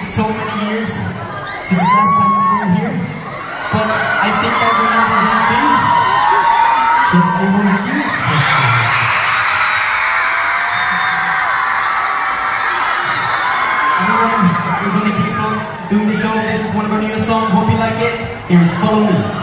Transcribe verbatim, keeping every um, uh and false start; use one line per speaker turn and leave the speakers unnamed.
so many years since last time we were here, but I think I remember one thing. Just stay home with you. Everyone, we're gonna keep on doing the show. This is one of our newest songs. Hope you like it. Here's Follow Me.